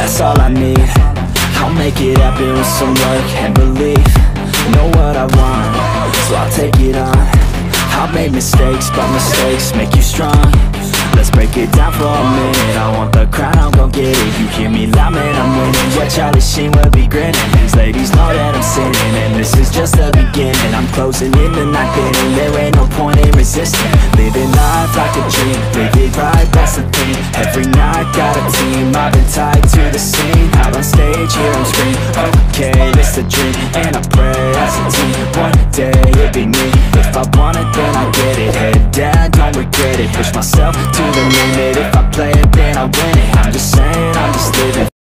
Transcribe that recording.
that's all I need. I'll make it happen with some work and belief. Know what I want, so I'll take it on. I've made mistakes, but mistakes make you strong. Let's break it down for a minute. I want the crown, I'm gon' get it. You hear me loud, man, I'm winning. Yeah, Charlie Sheen will be grinning. These ladies know that I'm sinning, and this is just the beginning. I'm closing in the ninth inning. There ain't no point in resisting. Living life like a dream, live it right, that's the thing. Every night got a team, I've been tied to the scene. Out on stage, hear them scream, okay, it's a dream. And I pray as a team, one day it'll be me. If I want it, then I get it. Head down, don't regret it. Push myself to the limit. If I play it, then I win it. I'm just saying, I'm just living.